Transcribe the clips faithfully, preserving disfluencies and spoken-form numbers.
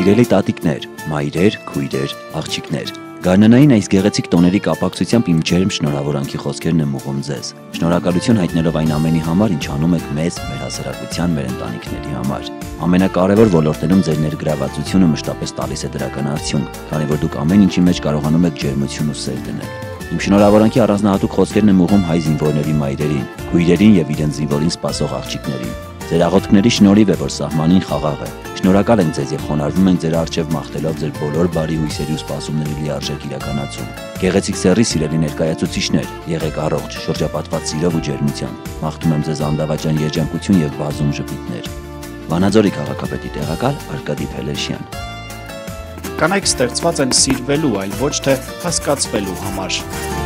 Սիրելի տատիկներ, մայրեր, քույրեր, աղջիկներ, գարնանային այս գեղեցիկ տոների կապակցությամբ իմ ջերմ շնորհավորանքի խոսքերն եմ ուղղում ձեզ։ Շնորհակալություն հայտնելով այն ամենի համար, ինչ անում եք մեզ, մեր հասարակության, մեր ընտանիքների համար։ Ամենակարևոր ոլորտներում ձեր ներգրավվածությունը մշտապես տալիս է դրական արդյունք, քանի որ դուք ամեն ինչի մեջ կարողանում եք ջերմություն ու սեր դնել։ Իմ շնորհավորանքի առանձնահատուկ խոսքերն եմ ուղղում հայ զինվորների մայրերին, քույրերին եւ իրենց զինվորին սպասող աղջիկներին։ Ձեր աղոթքների շնորհիվ է, որ սահմանին խաղաղ է։ Շնորհակալ ենք ձեզ եւ խոնարհվում ենք ձեր առջեւ մաղթելով ձեր բոլոր բարի հույսերի ու սպասումների լիարժեք իրականացում։ Գեղեցիկ սեռի սիրելի ներկայացուցիչներ, եղեք առողջ, շրջապատված սիրով ու ջերմությամբ։ Մաղթում եմ ձեզ անդավաճան երջանկություն եւ բազում ժպիտներ։ Վանաձորի քաղաքապետի տեղակալ Արկադի Փելեշյան։ Կանայք ստեղծված են սիրվելու, այլ ոչ թե հասկացվելու համար։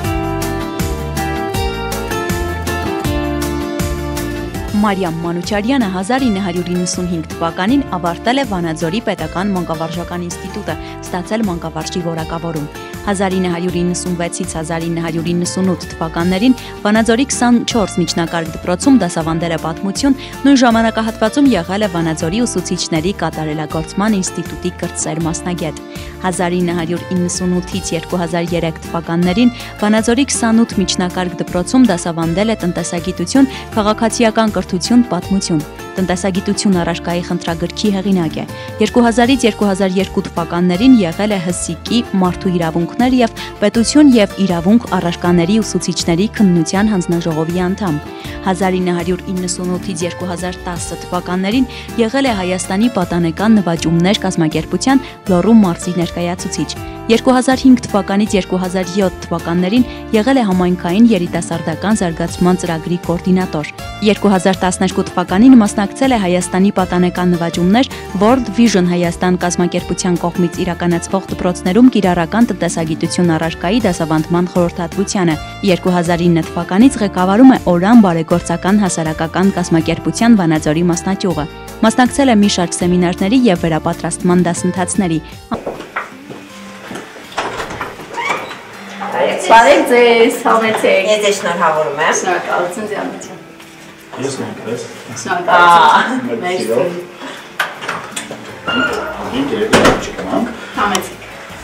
Մարիամ Մանուչարյանը հազար ինը հարյուր իննսունհինգ թվականին ավարտել է Վանաձորի պետական մանկավարժական ինստիտուտը, ստացել մանկավարժի որակավորում։ հազար ինը հարյուր իննսունվեցից հազար ինը հարյուր իննսունութ թվականներին Վանաձորի քսանչորս միջնակարգ դպրոցում դասավանդել է պատմություն, նույն ժամանակահատվածում եղել է Վանաձորի ուսուցիչների կատարելագործման ինստիտուտի կրտսեր մասնագետ։ հազար ինը հարյուր իննսունութից երկու հազար երեք թվականներին Վանաձորի քսանութ միջնակարգ դպրոցում դասավանդել է տնտեսագիտություն, քաղաքացիական կրթություն, պատմություն։ Տնտեսագիտություն առարկայի խնդրագրքի հեղինակ է։ երկու հազարից երկու հազար երկու թվականներին եղել է ՀՍԻԿ-ի մարդու իրավունքներ եւ պետություն եւ իրավունք առարկաների ուսուցիչների քննության հանձնաժողովի անդամ։ հազար ինը հարյուր իննսունութից երկու հազար տասը թվականներին եղել է Հայաստանի պատանեկան նվաճումներ կազմակերպության Լոռու մարզի ներկայացուցիչ։ երկու հազար հինգ թվականից երկու հազար յոթ թվականներին եղել է համայնքային երիտասարդական զարգացման ծրագրի կոորդինատոր։ երկու հազար տասներկու թվականին մասնակցել է Հայաստանի պատանեկան նվաճումներ World Vision Հայաստան կազմակերպության կողմից իրականացվող դպրոցներում կիրառական տնտեսագիտություն առարկայի դասավանդման խորհրդատվությանը։ երկու հազար ինը թվականից ղեկավարում է Օրան բարեգործական հասարակական կազմակերպության Վանաձորի մասնաճյուղը։ Մասնակցել է մի շարք սեմինարների եւ վերապատրաստման դասընթացների։ Բարև ձեզ, համեցեք։ Ես ձեզ շնորհավորում եմ։ Շնորհակալություն ձեզ։ Ես նույնպես։ Շնորհակալություն։ Մերսի։ Ինք երեք չկանանք։ Համեցեք։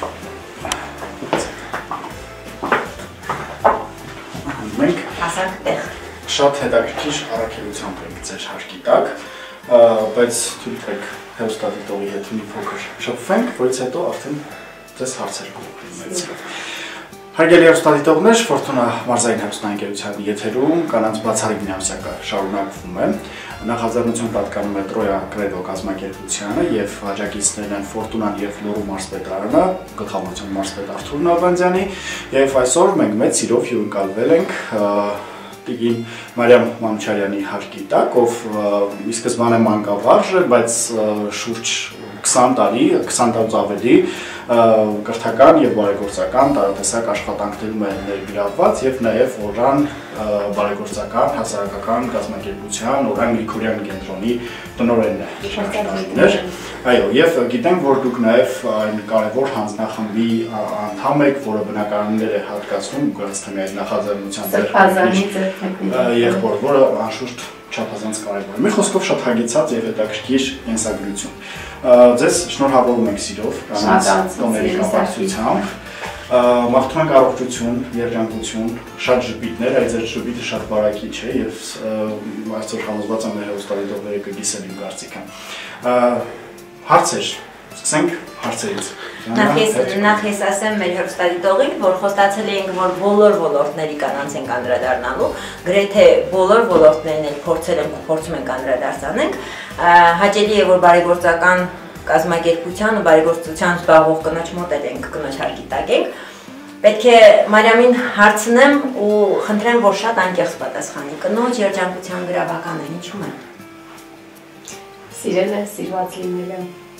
Մենք Հասանք տեղ։ շատ հետաքրքիր առաքելությամբ ենք ձեր հարկի տակ, բայց թույլ տվեք հեռուստադիտողի հետ մի փոքր շփվենք, որից հետո արդեն ձեզ հարցեր կուղղենք։ Հարգելի հեռուստադիտողներ, Ֆորտունա մարզային հեռուստաընկերության եթերում կանանց բացառիկ միամսյակը շարունակվում է։ Նախաձեռնություն պատկանում է Տրոյա Կրեդո կազմակերպությանը եւ աջակիցներն են Ֆորտունան եւ Լոռու մարզպետարանը, գլխավորություն մարզպետ Արթուր Նավանդյանի, եւ այսօր մենք մեծ սիրով հյուրընկալվել ենք Տիկին Մարիամ Մանուչարյանի հարկի տակ, ով ի սկզբանե մանկավարժ է, բայց շուրջ քսան տարի, քսան տարուց ավելի կրթական եւ բարեգործական տարատեսակ աշխատանքներում է ներգրավված եւ նաեւ Օրան բարեգործական հասարակական կազմակերպության Օրան Գրիգորյան կենտրոնի տնօրենն է։ Այո, եւ գիտենք, որ դուք նաեւ այն կարեւոր հանձնախմբի անդամ եք, որը բնակարաններ է հատկացնում Ուկրաինայի նախաձեռնության եղբոր, որը անշուշտ չափազանց կարևոր է։ Մի խոսքով շատ հագեցած եւ հետաքրքիր ենսագրություն։ Ձեզ շնորհավորում ենք սիրով կանանց տոների կապակցությամբ։ Մաղթում ենք առողջություն, երջանկություն, շատ ժպիտներ, այդ ձեր ժպիտը շատ բարակի չէ եւ այսօր համոզված եմ մեր հեռուստադիտողները կգիսեն իմ կարծիքը։ Հարցեր, սկսենք հարցերից։ Նախ ես ասեմ մեր հեռուստադիտողին, որ խոստացել էինք, որ բոլոր ոլորտների կանանց ենք անդրադառնալու, գրեթե բոլոր ոլորտներն էլ փորձել ենք ու փորձում ենք անդրադարձանենք։ Հաճելի է, որ բարեգործական կազմակերպության ու բարեգործության զբաղվող կնոջ մոտ ենք, կնոջ հարկի տակ ենք։ Պետք է Մարիամին հարցնեմ ու խնդրեմ, որ շատ անկեղծ պատասխանի։ Կնոջ երջանկության գրավականը ինչու՞մ է։ Սիրելը, սիրված լինելը։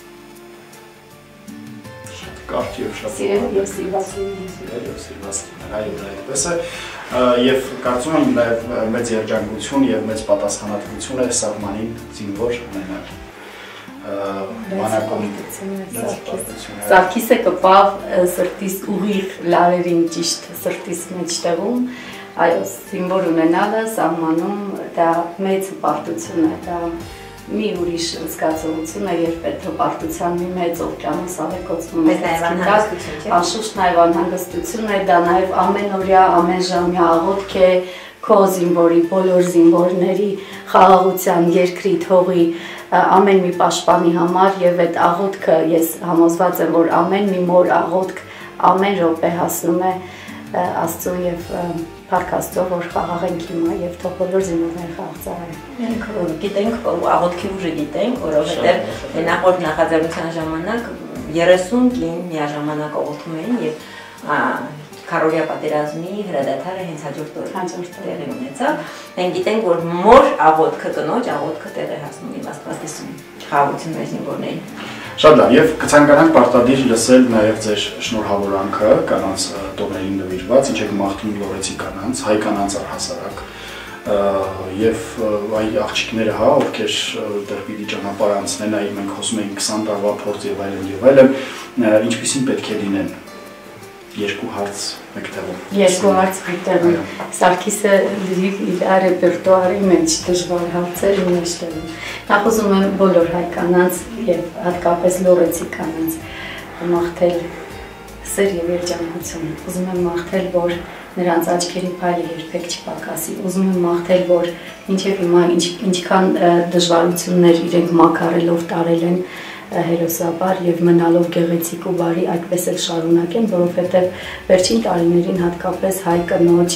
Կարճ եւ շատ Սիրել եւ սիրված լինել։ Սիրել եւ սիրված լինել, այո, դա այդպես է։ Եվ կարծում եմ նաեւ մեծ երջանկություն եւ մեծ պատասխանատվություն է սահմանին զինվոր ունենալ։ Բանակում Սարգիսը կպավ սրտիս ուղիղ լարերին ճիշտ սրտիս մեջտեղում, այո, զինվոր ունենալը սահմանում դա մեծ պարտություն է, դա մի ուրիշ զգացողություն է, երբ պետրոպարտության մի մեծ օվկիանոս ալեկոծվում է, անշուշտ նաև անհանգստություն է, դա նաև ամենօրյա, ամենժամյա աղոթք է քո զինվորի, բոլոր զինվորների խաղաղության, երկրի, թողի, ամեն մի պաշտպանի համար եւ այդ աղոթքը ես համոզված եմ, որ ամեն մի մոր աղոթք ամեն րոպե հասնում է Աստծո եւ Փառք Աստծո, որ խաղաղ ենք հիմա եւ թող բոլոր զինվորները խաղաղ ծառայեն։ Մենք գիտենք, աղոթքի ուժը գիտենք, որովհետեւ նախորդ նախաձեռնության ժամանակ երեսուն կին միաժամանակ աղոթում էին եւ Քարորիա պատերազմի հրադադարը հենց հաջորդ օրը տեղի ունեցավ։ Մենք գիտենք, որ մոր աղոթքը կնոջ աղոթքը տեղ է հասնում եւ Աստվածություն խաղաղություն մեր զինվորներին։ Շատ լավ, եւ կցանկանանք պարտադիր լսել նաեւ ձեր շնորհավորանքը կանանց տոներին նվիրված, ինչ եք մաղթում լորեցի կանանց, հայ կանանց առհասարակ եւ այ աղջիկները, հա, ովքեր դեռ պիտի ճանապարհ անցնեն, այ մենք խոսում ենք քսան տարվա փորձ եւ այլն եւ այլն, ինչպիսին պետք է լինեն։ Երկու հարց մեկ տեղում։ Երկու հարց մեկ տեղում։ Սարգիսը իր ռեպերտուարի մեջ դժվար հարցեր ունի տեղում։ Նախ ուզում եմ բոլոր հայ կանանց եւ հատկապես լոռեցի կանանց մաղթել սեր եւ երջանկություն։ Ուզում եմ մաղթել, որ նրանց աչքերի փայլը երբեք չպակասի։ Ուզում եմ մաղթել, որ ինչեւ հիմա ինչքան դժվարություններ իրենք մաքարելով տարել են հերոսաբար եւ մնալով գեղեցիկ ու բարի այդպես էլ շարունակեն, որովհետեւ վերջին տարիներին հատկապես հայ կնոջ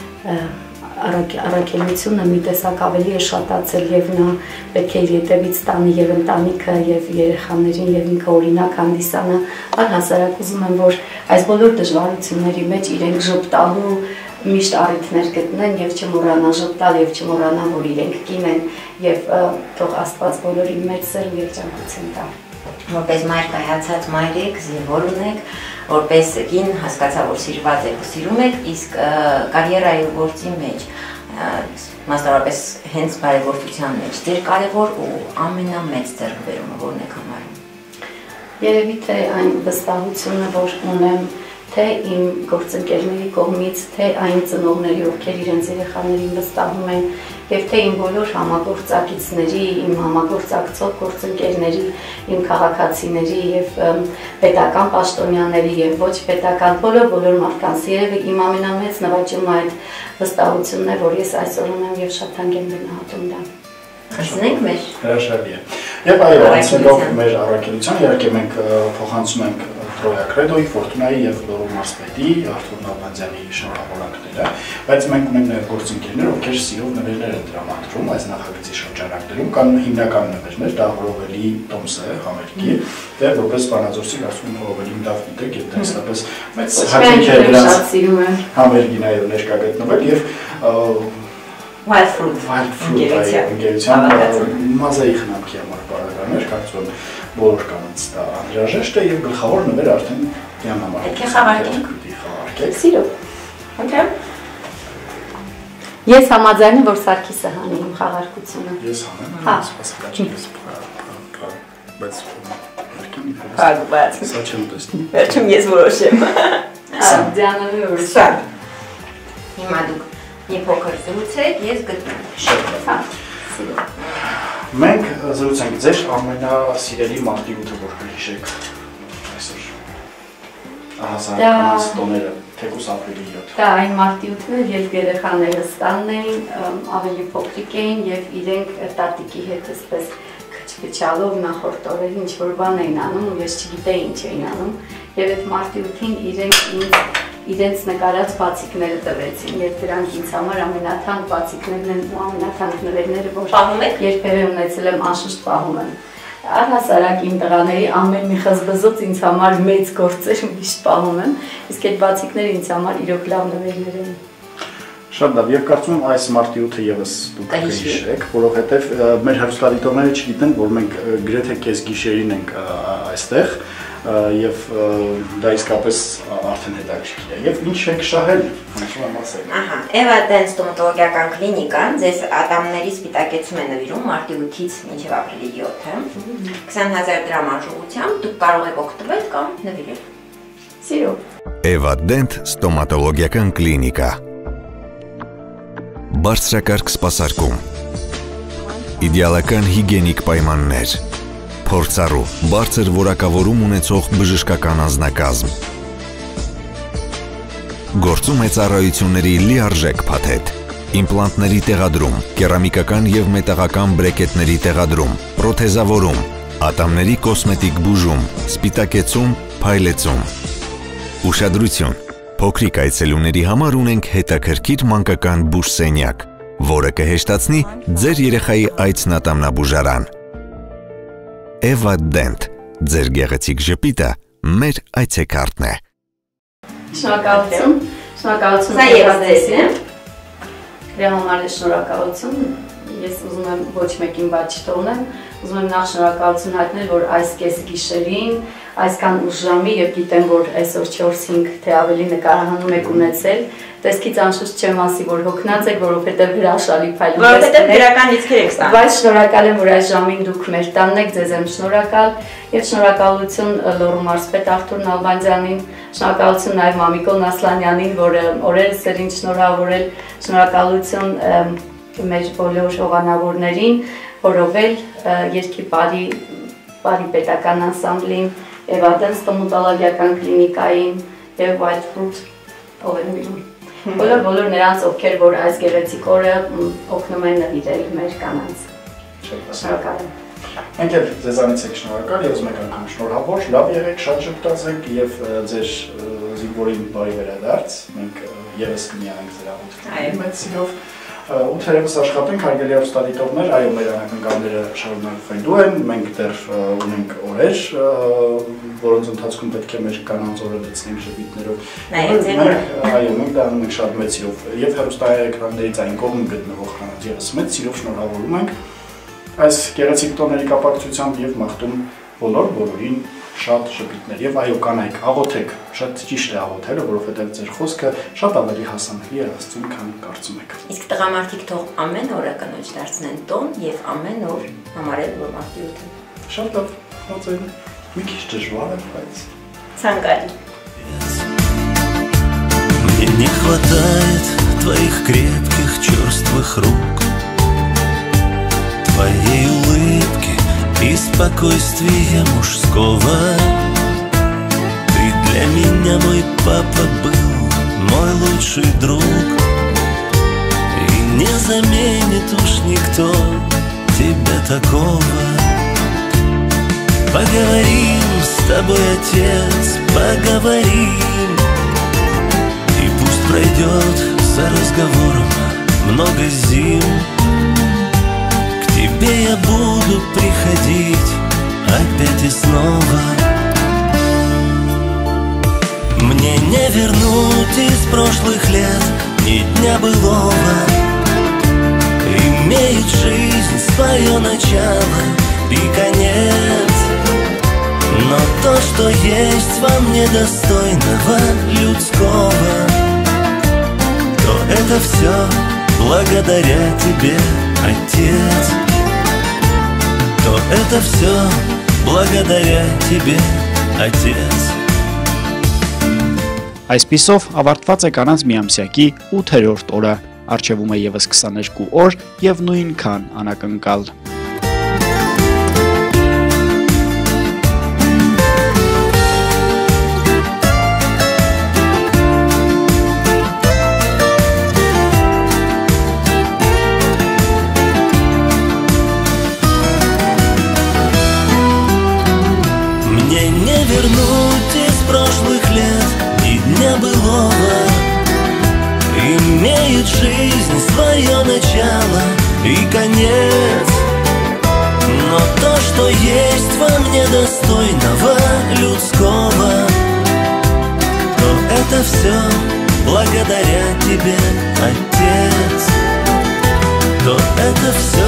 առաքելությունը մի տեսակ ավելի է շատացել եւ նա պետք է իր ետևից տանի եւ ընտանիքը եւ երեխաներին եւ ինքը օրինակ հանդիսանա, առհասարակ ուզում եմ, որ այս բոլոր դժվարությունների մեջ իրենք ժպտալու միշտ առիթներ գտնեն եւ չմոռանան ժպտալ եւ չմոռանան, որ իրենք կին են եւ թող Աստված բոլորին մեծ սեր ու երջանկություն տա։ Որպես մայր կայացած մայր եք, զինվոր ունեք, որպես կին հասկացա, որ սիրված եք ու սիրում եք, իսկ կարիերայի ու գործի մեջ, մասնավորապես հենց բարեգործության մեջ, ձեր կարևոր ու ամենամեծ ձեռքբերումը որն եք համարում։ Երևի թե այն վստահությունը, որ ունեմ թե իմ գործընկերների կողմից, թե այն ծնողների, ովքեր իրենց երեխաներին վստահում են, եւ թե իմ բոլոր համագործակիցների, իմ համագործակցող գործընկերների, իմ քաղաքացիների եւ պետական պաշտոնյաների եւ ոչ պետական բոլոր բոլոր մարդկանց երևի իմ ամենամեծ նվաճումը այդ վստահությունն է, որ ես այսօր ունեմ եւ շատ թանկ եմ գնահատում դա։ Հասնենք մեր հրաշալի է։ Եվ այո, անցնելով մեր առաքելության, իհարկե մենք փոխանցում ենք Տրոյա Կրեդոյի, Ֆորտունայի եւ Լոռու մարզպետի Արթուր Նալբանդյանի շնորհավորանքները, բայց մենք ունենք նաեւ գործընկերներ, ովքեր սիրով նվերներ են տրամադրում այս նախագծի շրջանակներում, կան հիմնական նվերներ, դա Հովելի Տոմսը Ամերիկի, դե որպես բանաձորցի ասում Հովելի Դավ գիտեք, եւ դեստապես մեծ հաճույք է դրանց համերգի նաեւ ներկա գտնվել եւ Wild Fruit Wild Fruit ընկերության մազայի խնամքի համար բարեկամներ, կարծում եմ բոլոր կանանց դա անհրաժեշտ է եւ գլխավոր նվերը արդեն յանամար։ Պետք է խաղարկենք։ Խաղարկեք։ Սիրով։ Ընտրեմ։ Ես համաձայն եմ, որ Սարգիսը հանի իմ խաղարկությունը։ Ես հանեմ, հա, սպասարկեմ, բայց Հագված։ Սա չեմ տեսնում։ Վերջում ես որոշեմ։ Դիանալի որ Սա։ Հիմա դուք մի փոքր զրուցեք, ես գտնեմ։ Շատ։ Մենք զրույց ենք ձեր ամենասիրելի մարտի ութը, որ կհիշեք այսօր։ Առհասարակ տոները, թեկուզ ապրիլի յոթ։ Դա այն մարտի ութն էր, երբ երեխաները ստանն էին, ավելի փոքրիկ էին եւ իրենք տատիկի հետ այսպես քչքչալով նախորդ օրերին ինչ-որ բան էին անում ու ես չգիտեի ինչ էին անում եւ այդ մարտի ութին իրենք ինձ իրենց նկարած բացիկները տվեցին, եւ դրանք ինձ համար ամենաթանկ բացիկներն են ու ամենաթանկ նվերները, որ պահում եք, երբևէ ունեցել եմ, անշուշտ պահում եմ։ Առհասարակ իմ տղաների ամեն մի խզբզոց ինձ համար մեծ գործեր միշտ պահում եմ, իսկ այդ բացիկները ինձ համար իրոք լավ նվերներ են։ Շատ լավ, եւ կարծում եմ այս մարտի ութը եւս դուք կհիշեք, որովհետեւ մեր հեռուստադիտողները չգիտեն, որ մենք գրեթե կես գիշերին ենք այստեղ եւ դա իսկապես արդեն հետաքրքիր է։ Եվ ինչ եք շահել, ոնց եմ ասել։ Ահա, Eva Dent ստոմատոլոգիական կլինիկան ձեզ ատամների սպիտակեցում է նվիրում մարտի ութից մինչև ապրիլի յոթը։ քսան հազար դրամ արժողությամբ դուք կարող եք օգտվել կամ նվիրել։ Սիրով։ Eva Dent ստոմատոլոգիական կլինիկա։ Բարձրակարգ սպասարկում։ իդեալական հիգենիկ պայմաններ, փորձառու, բարձր որակավորում ունեցող բժշկական անձնակազմ, գործում է ծառայությունների լիարժեք փաթեթ, իմպլանտների տեղադրում, կերամիկական և մետաղական բրեկետների տեղադրում, պրոթեզավորում, ատամների կոսմետիկ բուժում, սպիտակեցում, փայլեցում։ Ուշադրություն, փոքրիկ այցելուների համար ունենք հետաքրքիր մանկական բուժսենյակ, որը կհեշտացնի ձեր երեխայի այցն ատամնաբուժարան։ Eva Dent, ձեր գեղեցիկ ժպիտը մեր այցեքարտն է։ Շնորհակալություն, շնորհակալություն։ Սա ևս ձեզ է։ Դրա համար է շնորհակալություն։ Ես ուզում եմ ոչ մեկին բաց չթողնեմ, ուզում եմ նախ շնորհակալություն հայտնել, որ այս կեսգիշերին, այսքան ուշ ժամի եւ գիտեմ, որ այսօր չորս-հինգ թե ավելի նկարահանում եք ունեցել, տեսքից անշուշտ չեմ ասի, որ հոգնած եք, որովհետեւ հրաշալի փայլուն եք։ Որովհետեւ դրական իցքեր եք ստանում։ Բայց շնորհակալ եմ, որ այս ժամին դուք մեր տանն եք, ձեզ եմ շնորհակալ եւ շնորհակալություն Լոռու մարզպետ Արթուր Նալբանդյանին, շնորհակալություն նաեւ Մամիկոն Ասլանյանին, որը օրերս էր ինձ շնորհավորել, շնորհակալություն մեր բոլոր հովանավորներին, Հորովել, Երգի Պարի, Պարի պետական անսամբլին, Eva Dent ստոմատոլոգիական կլինիկային եւ White Fruit ովերմիլում։ Բոլոր բոլոր նրանց, ովքեր որ այս գեղեցիկ օրը օգնում են նվիրել մեր կանանց։ Շնորհակալ եմ։ Մենք էլ ձեզանից եք շնորհակալ, ես մեկ անգամ շնորհավոր, լավ եղեք, շատ ժպտացեք եւ ձեր զինվորին բարի վերադարձ։ Մենք եւս կմիանանք ձեր աղոթքների մեծ սիրով։ Ու թերևս աշխատենք հարգելի հեռուստադիտողներ, այո, մեր անակնկալները շարունակվելու են, մենք դեռ ունենք օրեր, որոնց ընթացքում պետք է մեր կանանց օրը լցնենք ժպիտներով։ Այո, մենք դա անում ենք շատ մեծ սիրով եւ հեռուստաէկրաններից այն կողմ գտնվող կանանց եւս մեծ սիրով շնորհավորում ենք այս գեղեցիկ տոների կապակցությամբ եւ մաղթում բոլոր բոլորին շատ ժպիտներ եւ այո կանայք աղոթեք, շատ ճիշտ է աղոթելը, որովհետեւ ձեր խոսքը շատ ավելի հասանելի է Աստծուն, քան կարծում եք։ Իսկ տղամարդիկ թող ամեն օրը կնոջ դարձնեն տոն եւ ամեն օր համարել որ մարդիկ են։ Շատ լավ, ոնց է։ Մի քիչ դժվար է, բայց ցանկալի։ Мне не хватает твоих крепких черствых рук, твоей улыбки и спокойствия мужского. Ты для меня, мой папа, был мой лучший друг, и не заменит уж никто тебя такого. Поговорим с тобой, отец, поговорим, и пусть пройдет за разговором много зим. К тебе я буду приходить опять и снова. Мне не вернуть из прошлых лет ни дня былого. Имеет жизнь свое начало и конец, но то, что есть во мне достойного людского, то это все благодаря тебе, Отец. То это все благодаря тебе, Отец. Այսպիսով ավարտված է կանանց միամսյակի ութերորդ օրը, առջևում է ևս քսաներկու օր եւ նույնքան անակնկալ։ Мне не вернуть из прошлых лет ни дня былого. Имеет жизнь свое начало и конец, но то, что есть во мне достойного людского, то это все благодаря тебе, Отец. То это все